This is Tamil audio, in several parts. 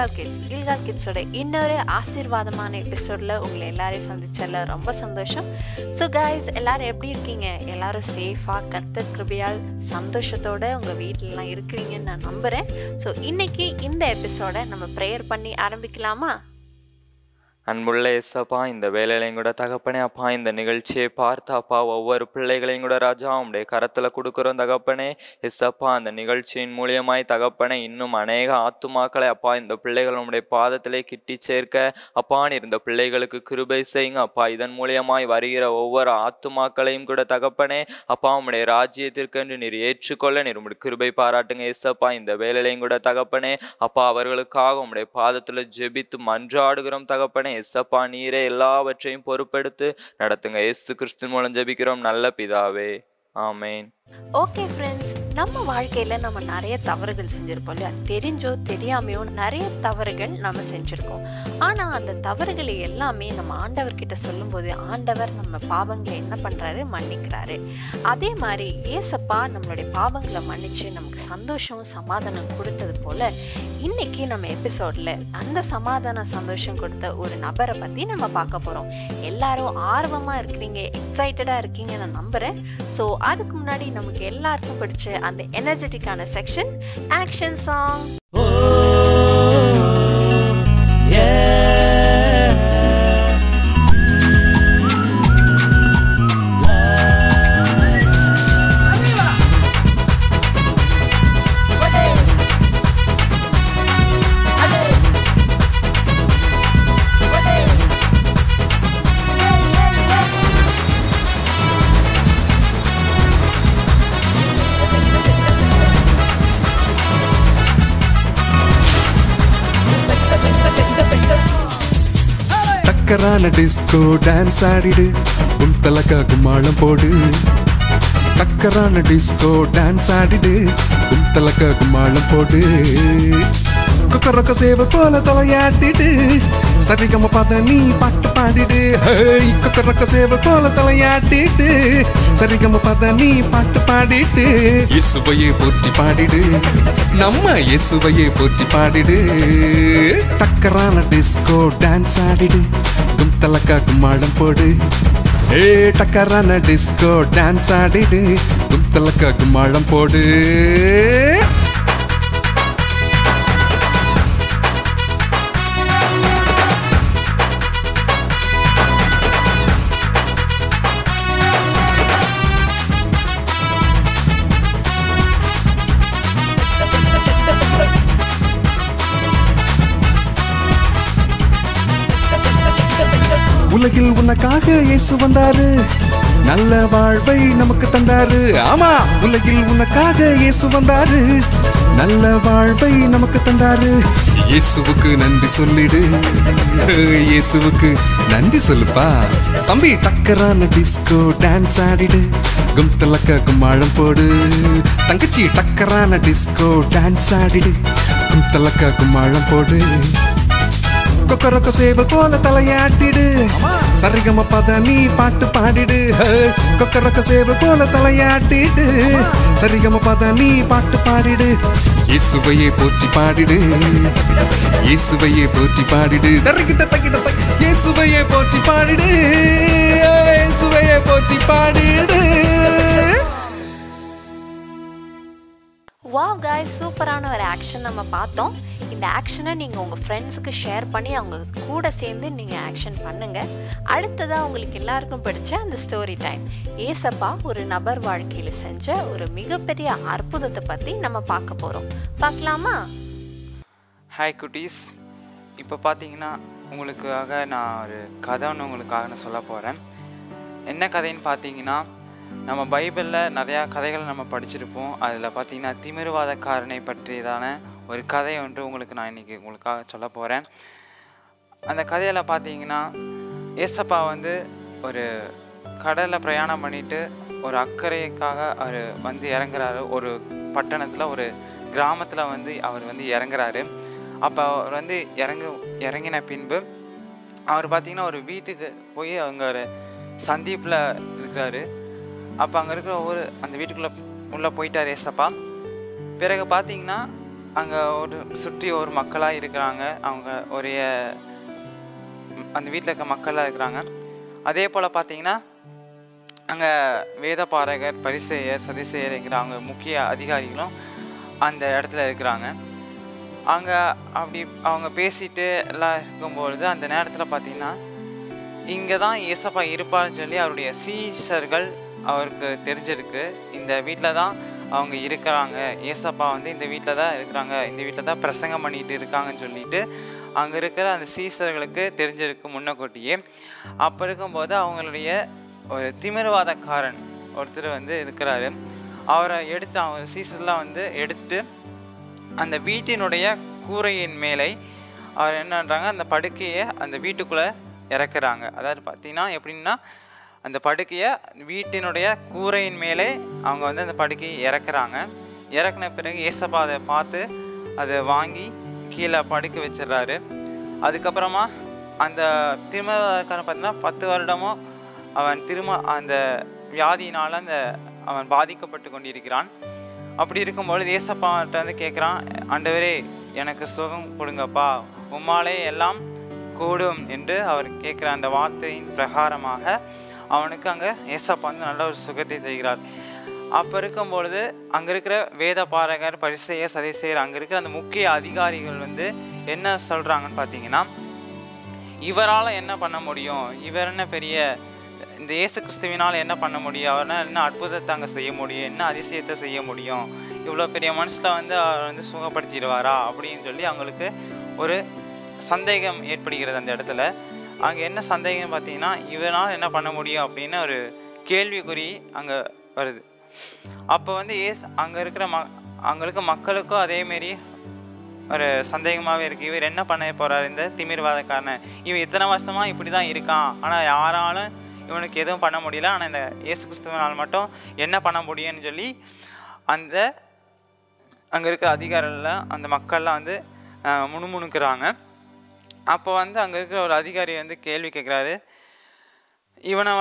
கில்கால் கிட்ஸோட இன்னொரு ஆசீர்வாதமான எபிசோடில் உங்களை எல்லாரையும் சந்திச்சதில் ரொம்ப சந்தோஷம். ஸோ கைஸ், எல்லாரும் எப்படி இருக்கீங்க? எல்லாரும் சேஃபாக கர்த்தர் கிருபையால் சந்தோஷத்தோடு உங்கள் வீட்டிலலாம் இருக்கிறீங்கன்னு நான் நம்புகிறேன். ஸோ இன்றைக்கி இந்த எபிசோடை நம்ம ப்ரேயர் பண்ணி ஆரம்பிக்கலாமா? அன்புள்ள ஏசப்பா, இந்த வேலையிலையும் கூட தகப்பனே அப்பா, இந்த நிகழ்ச்சியை பார்த்தாப்பா ஒவ்வொரு பிள்ளைகளையும் கூட ராஜா உடைய கரத்துல கொடுக்குறோம் தகப்பனே. எஸ்அப்பா, அந்த நிகழ்ச்சியின் மூலியமாய் தகப்பனே இன்னும் அநேக ஆத்துமாக்களை அப்பா இந்த பிள்ளைகள் உடைய பாதத்திலே கிட்டி சேர்க்க அப்பா இருந்த பிள்ளைகளுக்கு கிருபை செய்யுங்க அப்பா. இதன் மூலியமாய் வருகிற ஒவ்வொரு ஆத்துமாக்களையும் கூட தகப்பனே அப்பா உடைய ராஜ்யத்திற்கென்று நீர் ஏற்றுக்கொள்ள நீர் உடைய கிருபை பாராட்டுங்க ஏசப்பா. இந்த வேலையிலையும் கூட தகப்பனே அப்பா அவர்களுக்காக உடைய பாதத்துல ஜெபித்து மன்றாடுகிறோம் தகப்பனே. எஸ்அப்பா, நீரே எல்லாவற்றையும் பொறுப்பெடுத்து நடத்துங்க. இயேசு கிறிஸ்துவின் மூலம் ஜெபிக்கிறோம் நல்ல பிதாவே, ஆமேன். ஓகே ஃப்ரெண்ட்ஸ், நம்ம வாழ்க்கையில் நம்ம நிறைய தவறுகள் செஞ்சுருப்போம் இல்லையா? தெரிஞ்சோ தெரியாமையோ நிறைய தவறுகள் நம்ம செஞ்சுருக்கோம். ஆனால் அந்த தவறுகளை எல்லாமே நம்ம ஆண்டவர்கிட்ட சொல்லும்போது ஆண்டவர் நம்ம பாவங்களை என்ன பண்ணுறாரு? மன்னிக்கிறாரு. அதே மாதிரி ஏசப்பா நம்மளுடைய பாவங்களை மன்னித்து நமக்கு சந்தோஷம் சமாதானம் கொடுத்தது போல் இன்னைக்கு நம்ம எபிசோடில் அந்த சந்தோஷம் கொடுத்த ஒரு நபரை பற்றி நம்ம பார்க்க போகிறோம். எல்லாரும் ஆர்வமாக இருக்கிறீங்க, எக்ஸைட்டடாக இருக்கீங்க நான் நம்புகிறேன். ஸோ அதுக்கு முன்னாடி நமக்கு எல்லாருக்கும் பிடிச்ச அந்த எனர்ஜெட்டிக்கான செக்ஷன் ஆக்ஷன் சாங். டக்கரான டிஸ்கோ டான்ஸ் ஆடிடு, உன் தலக்கா கும்மாளம் போடு. டக்கரான டிஸ்கோ டான்ஸ் ஆடிடு, உன் தலக்கா கும்மாளம் போடு. கொக்கரக்க சேவை போல தலையாட்டிடு, சரிகம பார்த்த நீ பாட்டு பாடிடு. கொக்கரக்க சேவை போல தலையாட்டிட்டு, சரிகம பார்த்த நீ பாட்டு பாடிட்டு. இயேசுவையே போற்றி பாடிடு, நம்ம இயேசுவையே போற்றி பாடிடு. டக்கரான டிஸ்கோ டான்ஸ் ஆடிடு, கும்தலக்கா கும்மாளம் போடு. ஏ டக்கரான டிஸ்கோ டான்ஸ் ஆடிடு, கும்தலக்கா கும்மாளம் போடு. உலகில் உனக்காக இயேசு வந்தாரு, நல்ல வாழ்வை நமக்கு தந்தாரு. ஆமா, உலகில் உனக்காக இயேசு வந்தாரு, நல்ல வாழ்வை நமக்கு தந்தாரு. இயேசுவுக்கு நன்றி சொல்லிடு, இயேசுவுக்கு நன்றி சொல்லுப்பா தம்பி. டக்கரான டிஸ்கோ டான்ஸ் ஆடிடு, கும்தலக்கா கும்மாளம் போடு. தங்கச்சி, டக்கரான டிஸ்கோ டான்ஸ் ஆடிடு, கும்தலக்கா கும்மாளம் போடு. கொக்கரக்க சேவல் போல தலையாட்டிடு, சரிகம பத நீ பாட்டு பாடிடு. கொக்கரக்க சேவல் போல தலையாட்டிடு, சரிகம பத நீ பாட்டு பாடிடு. இயேசுவையே போற்றி பாடிடு, இயேசுவையே போற்றி பாடிடு. தரக்கிட்ட தக்கிட்ட இயேசுவையே போற்றி பாடிடு, இயேசுவையே போற்றி பாடிடு. வாவ் காய்ஸ், சூப்பரான ஒரு ஆக்ஷன் நம்ம பார்த்தோம். இந்த ஆக்ஷனை நீங்கள் உங்கள் ஃப்ரெண்ட்ஸுக்கு ஷேர் பண்ணி அவங்க கூட சேர்ந்து நீங்கள் ஆக்ஷன் பண்ணுங்கள். அடுத்ததாக உங்களுக்கு எல்லாருக்கும் பிடிச்ச அந்த ஸ்டோரி டைம். ஏசப்பா ஒரு நபர் வாழ்க்கையில் செஞ்ச ஒரு மிகப்பெரிய அற்புதத்தை பற்றி நம்ம பார்க்க போகிறோம். பார்க்கலாமா? ஹாய் குட்டீஸ், இப்போ பார்த்தீங்கன்னா உங்களுக்காக நான் ஒரு கதை ஒன்று உங்களுக்காக நான் சொல்ல போகிறேன். என்ன கதைன்னு பார்த்தீங்கன்னா, நம்ம பைபிளில் நிறையா கதைகள் நம்ம படிச்சிருப்போம். அதில் பார்த்தீங்கன்னா திமிர்வாதக்காரனை பற்றியதான ஒரு கதை ஒன்று உங்களுக்கு நான் இன்றைக்கி உங்களுக்காக சொல்ல போகிறேன். அந்த கதையில் பார்த்தீங்கன்னா ஏசப்பா வந்து ஒரு கடலில் பிரயாணம் பண்ணிவிட்டு ஒரு அக்கறைக்காக அவர் வந்து இறங்குறாரு. ஒரு பட்டணத்தில் ஒரு கிராமத்தில் வந்து அவர் வந்து இறங்குறாரு. அப்போ அவர் வந்து இறங்கின பின்பு அவர் பார்த்திங்கன்னா ஒரு வீட்டுக்கு போய் அவங்க ஒரு சந்திப்பில் இருக்கிறாரு. அப்போ அங்கே இருக்கிற அந்த வீட்டுக்குள்ளே உள்ளே போயிட்டார் ஏசப்பா. பிறகு பார்த்திங்கன்னா அங்கே ஒரு சுற்றி ஒரு மக்களாக இருக்கிறாங்க. அவங்க ஒரே அந்த வீட்டில் இருக்க மக்களாக இருக்கிறாங்க. அதே போல் பார்த்தீங்கன்னா அங்கே வேத பாரகர், பரிசேயர், சதிசேயர் என்கிற அவங்க முக்கிய அதிகாரிகளும் அந்த இடத்துல இருக்கிறாங்க. அங்கே அப்படி அவங்க பேசிட்டு எல்லாம் இருக்கும்பொழுது அந்த நேரத்தில் பார்த்தீங்கன்னா இங்கே தான் ஏசப்பா இருப்பார்னு சொல்லி அவருடைய சீஷர்கள் அவருக்கு தெரிஞ்சிருக்கு. இந்த வீட்டில் தான் அவங்க இருக்கிறாங்க, ஏசப்பா இந்த வீட்டில் தான் இருக்கிறாங்க, இந்த வீட்டில் தான் பிரசங்கம் பண்ணிட்டு இருக்காங்கன்னு சொல்லிட்டு அங்கே இருக்கிற அந்த சீஷர்களுக்கு தெரிஞ்சிருக்கு முன்னக்கூட்டியே. அப்போ இருக்கும்போது அவங்களுடைய ஒரு திமிர்வாதக்காரன் ஒருத்தர் இருக்கிறாரு. அவரை எடுத்து அவங்க சீசர்லாம் எடுத்துட்டு அந்த வீட்டினுடைய கூரையின் மேலே அவர் என்னன்றாங்க, அந்த படுக்கையை அந்த வீட்டுக்குள்ளே இறக்குறாங்க. அதாவது பார்த்தீங்கன்னா எப்படின்னா அந்த படுக்கையை வீட்டினுடைய கூரையின் மேலே அவங்க அந்த படுக்கையை இறக்குறாங்க. இறக்குன பிறகு ஏசப்பா அதை பார்த்து அதை வாங்கி கீழே படுக்க வச்சிடுறாரு. அதுக்கப்புறமா அந்த திருமணக்காரன் பார்த்தீங்கன்னா 10 வருடமோ அவன் அந்த வியாதியினால் அவன் பாதிக்கப்பட்டு கொண்டிருக்கிறான். அப்படி இருக்கும்பொழுது ஏசப்பாட்ட கேட்குறான், ஆண்டவரே எனக்கு சுகம் கொடுங்கப்பா, உம்மாலே எல்லாம் கூடும் என்று அவர் கேட்குற அந்த வார்த்தையின் பிரகாரமாக அவனுக்கு அங்கே ஏசப்பா நல்ல ஒரு சுகத்தை தருகிறார். அப்போ இருக்கும்பொழுது அங்கே இருக்கிற வேத பாரகர், பரிசேயர், சதிசேயர், அங்கே இருக்கிற அந்த முக்கிய அதிகாரிகள் என்ன சொல்கிறாங்கன்னு பார்த்தீங்கன்னா, இவரால் என்ன பண்ண முடியும், இவர் என்ன பெரிய இந்த இயேசு கிறிஸ்துவினால் என்ன பண்ண முடியும், அவரால் என்ன அற்புதத்தை அங்கே செய்ய முடியும், என்ன அதிசயத்தை செய்ய முடியும், இவ்வளோ பெரிய மனுஷில் அவர் சுகப்படுத்திடுவாரா அப்படின்னு சொல்லி அவங்களுக்கு ஒரு சந்தேகம் ஏற்படுகிறது. அந்த இடத்துல அங்கே என்ன சந்தேகம் பார்த்தீங்கன்னா, இவனால் என்ன பண்ண முடியும் அப்படின்னு ஒரு கேள்விக்குறி அங்கே வருது. அப்போ அங்கே இருக்கிற அங்கே இருக்க மக்களுக்கும் அதேமாரி ஒரு சந்தேகமாகவே இருக்குது. இவர் என்ன பண்ண போகிறார், இந்த திமிர்வாதக்காரன், இவன் இத்தனை வருஷமாக இப்படி தான் இருக்கான், ஆனால் யாராலும் இவனுக்கு எதுவும் பண்ண முடியல, ஆனால் இந்த இயேசு கிறிஸ்துவனால் மட்டும் என்ன பண்ண முடியும்னு சொல்லி அந்த அங்கே இருக்கிற அதிகாரிகள் அந்த மக்கள்லாம் முணுமுணுக்கிறாங்க. அப்போ அங்கே இருக்கிற ஒரு அதிகாரி கேள்வி கேட்குறாரு, இவனை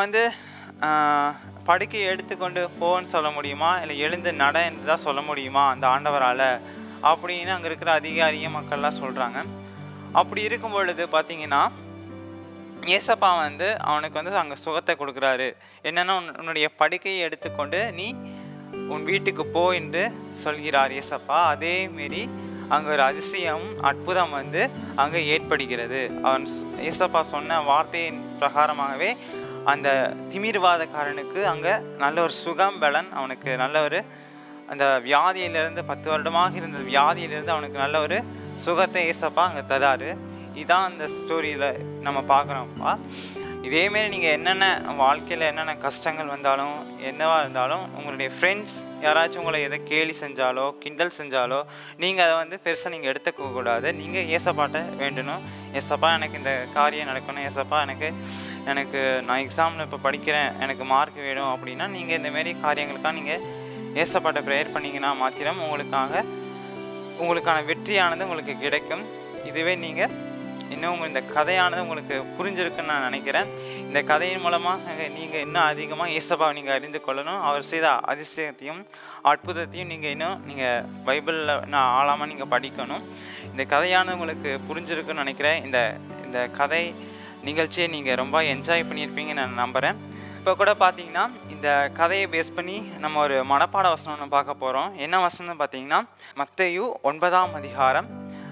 படுக்கையை எடுத்துக்கொண்டு போன்னு சொல்ல முடியுமா, இல்லை எழுந்து நட என்று தான் சொல்ல முடியுமா அந்த ஆண்டவரால் அப்படின்னு அங்கே இருக்கிற அதிகாரியும் மக்கள்லாம் சொல்கிறாங்க. அப்படி இருக்கும் பொழுது பார்த்தீங்கன்னா ஏசப்பா அவனுக்கு அங்கே சுகத்தை கொடுக்குறாரு. என்னென்னா, உன்னுடைய படுக்கையை எடுத்துக்கொண்டு நீ உன் வீட்டுக்கு போ என்று சொல்கிறார் ஏசப்பா. அதேமாரி அங்கே ஒரு அதிசயம், அற்புதம் அங்கே ஏற்படுகிறது. அவன் ஏசப்பா சொன்ன வார்த்தையின் பிரகாரமாகவே அந்த திமிர்வாதக்காரனுக்கு அங்கே நல்ல ஒரு சுகம் பலன், அவனுக்கு நல்ல ஒரு அந்த வியாதியிலிருந்து 10 வருடமாக இருந்த வியாதியிலிருந்து அவனுக்கு நல்ல ஒரு சுகத்தை ஏசப்பா அங்கே தராரு. இதுதான் அந்த ஸ்டோரியில் நம்ம பார்க்குறோம்ப்பா. இதேமாரி நீங்கள் என்னென்ன வாழ்க்கையில் என்னென்ன கஷ்டங்கள் வந்தாலும் என்னவாக இருந்தாலும் உங்களுடைய ஃப்ரெண்ட்ஸ் யாராச்சும் உங்களை எதை கேலி செஞ்சாலோ கிண்டல் செஞ்சாலோ நீங்கள் அதை பெருசாக நீங்கள் எடுத்துக்கக்கூடாது. நீங்கள் ஏசப்பாட்ட வேண்டணும், ஏசப்பா எனக்கு இந்த காரியம் நடக்கணும், ஏசப்பா எனக்கு நான் எக்ஸாமில் இப்போ படிக்கிறேன், எனக்கு மார்க் வேணும் அப்படின்னா நீங்கள் இந்தமாரி காரியங்களுக்காக நீங்கள் ஏசப்பாட்ட ப்ரேயர் பண்ணிங்கன்னா மாத்திரம் உங்களுக்கான வெற்றியானது உங்களுக்கு கிடைக்கும். இதுவே நீங்கள் இன்னும் இந்த கதையானது உங்களுக்கு புரிஞ்சிருக்குன்னு நான் நினைக்கிறேன். இந்த கதையின் மூலமாக நீங்கள் இன்னும் அதிகமாக ஏசப்பாவை நீங்கள் அறிந்து கொள்ளணும். அவர் செய்த அதிசயத்தையும் அற்புதத்தையும் நீங்கள் பைபிளில் இன்னும் ஆழமாக நீங்கள் படிக்கணும். இந்த கதையானது உங்களுக்கு புரிஞ்சிருக்குன்னு நினைக்கிறேன். இந்த கதை நிகழ்ச்சியை நீங்கள் ரொம்ப என்ஜாய் பண்ணியிருப்பீங்கன்னு நான் நம்புகிறேன். இப்போ கூட பார்த்தீங்கன்னா இந்த கதையை பேஸ் பண்ணி நம்ம ஒரு மனப்பாட வசனம் ஒன்று பார்க்க போகிறோம். என்ன வசனம்னு பார்த்தீங்கன்னா மத்தேயு 9ஆம் அதிகாரம்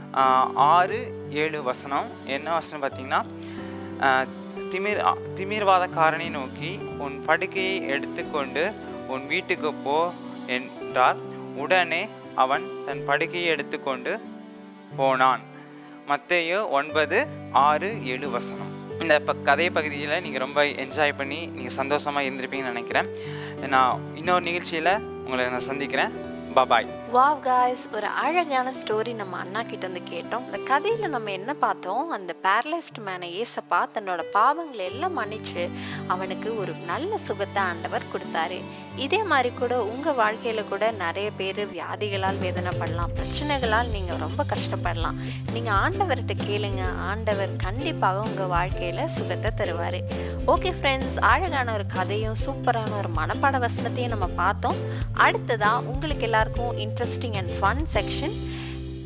6-7 வசனம். என்ன வசனம் பார்த்தீங்கன்னா, திமிர்வாதக்காரனை நோக்கி உன் படுக்கையை எடுத்துக்கொண்டு உன் வீட்டுக்கு போ என்றார். உடனே அவன் தன் படுக்கையை எடுத்துக்கொண்டு போனான். மத்தேயு 9:6-7 வசனம். இந்த கதை பகுதியில் நீங்கள் ரொம்ப என்ஜாய் பண்ணி நீங்கள் சந்தோஷமாக இருந்திருப்பீங்கன்னு நினைக்கிறேன். நான் இன்னொரு நிகழ்ச்சியில் உங்களை நான் சந்திக்கிறேன். பாய். வாவ் காய்ஸ், ஒரு அழகான ஸ்டோரி நம்ம அண்ணா கிட்ட கேட்டோம். இந்த கதையில் நம்ம என்ன பார்த்தோம், அந்த பேரலைஸ்ட் மேனை ஏசப்பா தன்னோட பாவங்களை எல்லாம் மன்னிச்சு அவனுக்கு ஒரு நல்ல சுகத்தை ஆண்டவர் கொடுத்தாரு. இதே மாதிரி கூட உங்கள் வாழ்க்கையில் கூட நிறைய பேர் வியாதிகளால் வேதனைப்படலாம், பிரச்சனைகளால் நீங்கள் ரொம்ப கஷ்டப்படலாம். நீங்கள் ஆண்டவர்கிட்ட கேளுங்க, ஆண்டவர் கண்டிப்பாக உங்கள் வாழ்க்கையில் சுகத்தை தருவார். ஓகே ஃப்ரெண்ட்ஸ், அழகான ஒரு கதையும் சூப்பரான ஒரு மனப்பாட வசனத்தையும் நம்ம பார்த்தோம். அடுத்ததான் உங்களுக்கு எல்லாருக்கும் interesting and fun section.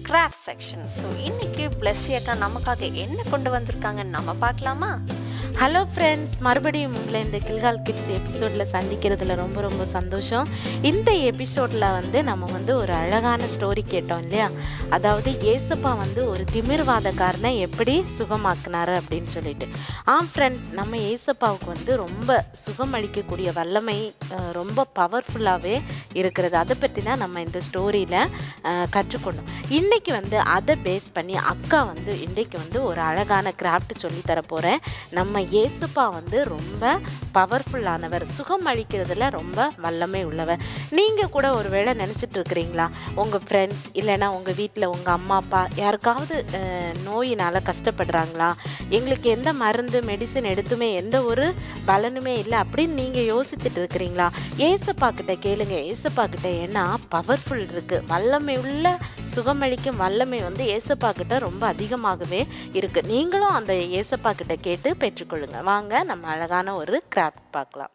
Craft section. So இன்னைக்கு பிளஸ்ஸி அக்கா நமக்காக என்ன கொண்டு வந்திருக்காங்கன்னு நம்ம பார்க்கலாமா? ஹலோ ஃப்ரெண்ட்ஸ், மறுபடியும் உங்களை இந்த கில்கால் கிட்ஸ் எபிசோடில் சந்திக்கிறதுல ரொம்ப ரொம்ப சந்தோஷம். இந்த எபிசோடில் நம்ம ஒரு அழகான ஸ்டோரி கேட்டோம் இல்லையா? அதாவது ஏசப்பா ஒரு திமிர்வாதக்காரனை எப்படி சுகமாக்குனாரு அப்படின்னு சொல்லிட்டு. ஃப்ரெண்ட்ஸ், நம்ம ஏசப்பாவுக்கு ரொம்ப சுகம் அளிக்கக்கூடிய வல்லமை ரொம்ப பவர்ஃபுல்லாகவே இருக்கிறது. அதை பற்றி தான் நம்ம இந்த ஸ்டோரியில் கற்றுக்கொண்டோம். இன்றைக்கி அதை பேஸ் பண்ணி அக்கா இன்றைக்கி ஒரு அழகான கிராஃப்ட் சொல்லித்தர போகிறேன். நம்ம ஏசப்பா ரொம்ப பவர்ஃபுல்லானவர், சுகம் அளிக்கிறதுல ரொம்ப வல்லமை உள்ளவர். நீங்கள் கூட ஒரு வேளை நினச்சிட்டு இருக்கிறீங்களா, உங்கள் ஃப்ரெண்ட்ஸ் இல்லைன்னா உங்கள் வீட்டில் உங்கள் அம்மா அப்பா யாருக்காவது நோயினால் கஷ்டப்படுறாங்களா, எங்களுக்கு எந்த மருந்து மெடிசன் எடுத்துமே எந்த ஒரு பலனுமே இல்லை அப்படின்னு நீங்கள் யோசிச்சுட்டு இருக்கிறீங்களா? ஏசப்பா கிட்ட கேளுங்க. ஏசப்பா கிட்ட ஏன்னா பவர்ஃபுல் இருக்குது, வல்லமை உள்ள சுகமளிக்கும் வல்லமை ஏசப்பா கிட்ட ரொம்ப அதிகமாகவே இருக்குது. நீங்களும் அந்த ஏசப்பா கிட்ட கேட்டு பெற்றுக்கொள்ளுங்க. வாங்க நம்ம அழகான ஒரு கிராஃப்ட் பார்க்கலாம்.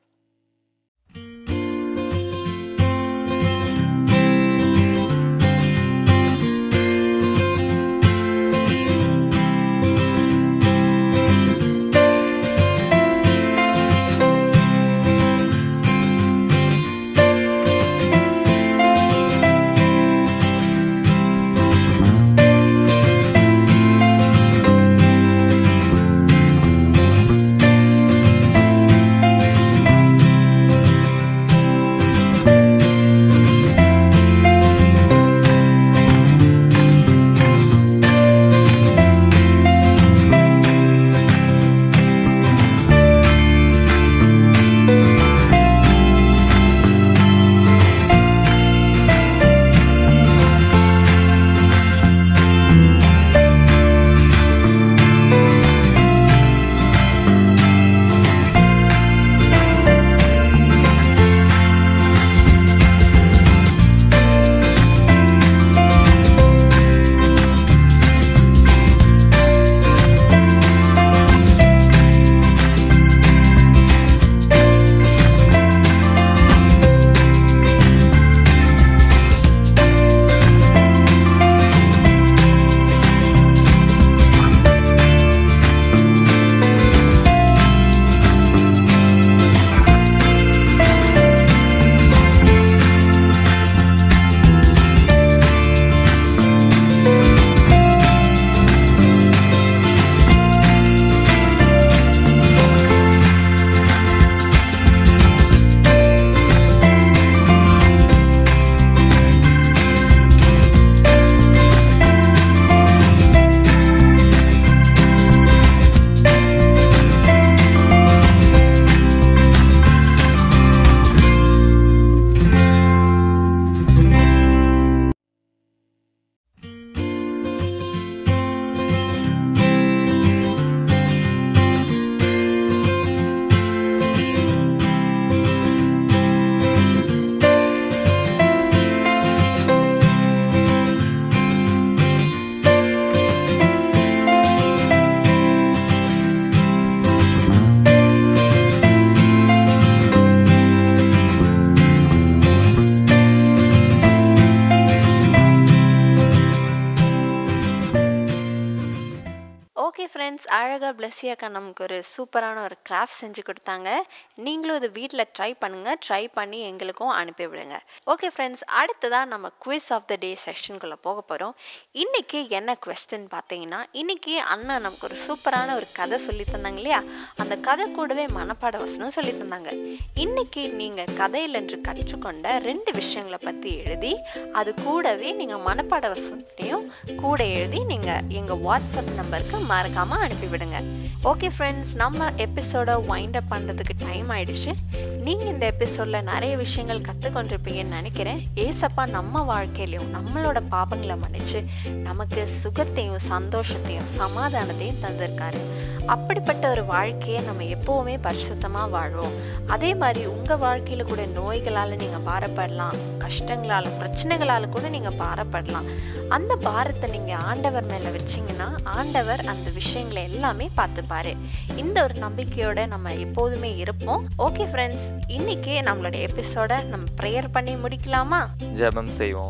ஓகே ஃப்ரெண்ட்ஸ், அழகாக பிளஸ்ஸி அக்கா நமக்கு ஒரு சூப்பரான ஒரு கிராஃப்ட் செஞ்சு கொடுத்தாங்க. நீங்களும் இது வீட்டில் ட்ரை பண்ணுங்கள். ட்ரை பண்ணி எங்களுக்கும் அனுப்பிவிடுங்க. ஓகே ஃப்ரெண்ட்ஸ், அடுத்ததாக நம்ம குவிஸ் ஆஃப் த டே செஷனுக்குள்ளே போக போகிறோம். இன்றைக்கி என்ன குவெஸ்டின் பார்த்தீங்கன்னா, இன்றைக்கி அண்ணா நமக்கு ஒரு சூப்பரான ஒரு கதை சொல்லி தந்தாங்க இல்லையா? அந்த கதை கூடவே மனப்பாட வசனம் சொல்லி தந்தாங்க. இன்றைக்கி நீங்கள் கதையில் என்று கற்றுக்கொண்ட 2 விஷயங்களை பற்றி எழுதி அது கூடவே நீங்கள் மனப்பாட வசனத்தையும் கூட எழுதி நீங்கள் எங்கள் வாட்ஸ்அப் நம்பருக்கு மறக்காமல் அனுப்பிவிடுங்க. ஓகே ஃப்ரெண்ட்ஸ், நம்ம எபிசோட வைண்ட் அப் பண்ணுறதுக்கு டைம் ஆயிடுச்சு. நீங்கள் இந்த எபிசோடில் நிறைய விஷயங்கள் கற்றுக்கொண்டிருப்பீங்கன்னு நினைக்கிறேன். ஏசப்பா நம்ம வாழ்க்கையிலையும் நம்மளோட பாபங்களை மன்னிச்சு நமக்கு சுகத்தையும் சந்தோஷத்தையும் சமாதானத்தையும் தந்திருக்காரு. அப்படிப்பட்ட ஒரு வாழ்க்கையை நம்ம எப்போவுமே பரிசுத்தமாக வாழ்வோம். அதே மாதிரி உங்கள் வாழ்க்கையில் கூட நோய்களால் நீங்கள் பாரப்படலாம், கஷ்டங்களால் பிரச்சனைகளால் கூட நீங்கள் பாரப்படலாம். அந்த பாரத்தை நீங்கள் ஆண்டவர் மேலே வச்சிங்கன்னா ஆண்டவர் அந்த விஷயங்களை எல்லாமே பார்த்துப்பாரு. இந்த ஒரு நம்பிக்கையோட நம்ம எப்போதுமே இருப்போம். ஓகே ஃப்ரெண்ட்ஸ், இன்னைக்கு நம்மளோட எபிசோட நம்ம ப்ரேயர் பண்ணி முடிக்கலாமா? ஜெபம் செய்வோம்.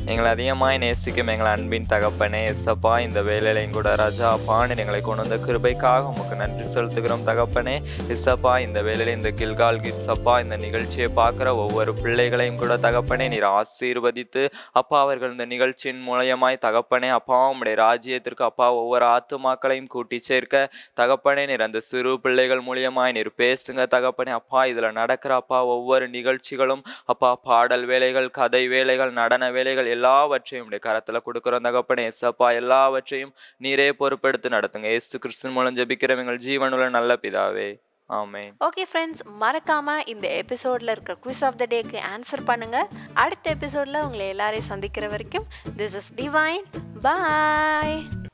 எங்களை அதிகமாய் நேசிக்கும் எங்கள் அன்பின் தகப்பனே எஸ்ஸப்பா, இந்த வேலையிலையும் கூட ராஜா அப்பான்னு எங்களை கொண்டு வந்த கிருபைக்காக உமக்கு நன்றி செலுத்துகிறோம் தகப்பனே. எஸ்ஸப்பா, இந்த வேலையில இந்த கில்கால் கிட்ஸ் அப்பா இந்த நிகழ்ச்சியை பார்க்குற ஒவ்வொரு பிள்ளைகளையும் கூட தகப்பனே நீர் ஆசீர்வதித்து அப்பா அவர்கள் இந்த நிகழ்ச்சியின் மூலயமாய் தகப்பனே அப்பா உம்முடைய ராஜ்யத்திற்கு அப்பா ஒவ்வொரு ஆத்துமாக்களையும் கூட்டி சேர்க்க தகப்பனே நீர் அந்த சிறு பிள்ளைகள் மூலியமாய் நீர் பேசுங்க தகப்பனே அப்பா. இதில் நடக்கிற அப்பா ஒவ்வொரு நிகழ்ச்சிகளும் அப்பா பாடல் வேலைகள், கதை வேலைகள், நடன வேலைகள் எல்லாவற்றையும் உடைய கரத்தில் கொடுக்குறோம் தகப்பனே. எஸ்ஸப்பா, எல்லாவற்றையும் நீரே பொறுப்பெடுத்து நடத்துங்க. இயேசு கிறிஸ்துவின் மூலம் ஜெபிக்கிறோம் எங்கள் ஜீவனுள்ள நல்ல பிதாவே, ஆமென். ஓகே ஃப்ரெண்ட்ஸ், மறக்காம இந்த எபிசோட்ல இருக்க குவிஸ் ஆஃப் த டேக்கு ஆன்சர் பண்ணுங்க. அடுத்த எபிசோட்ல உங்களை எல்லாரையும் சந்திக்கிற வரைக்கும் திஸ் இஸ் டிவைன். பாய்.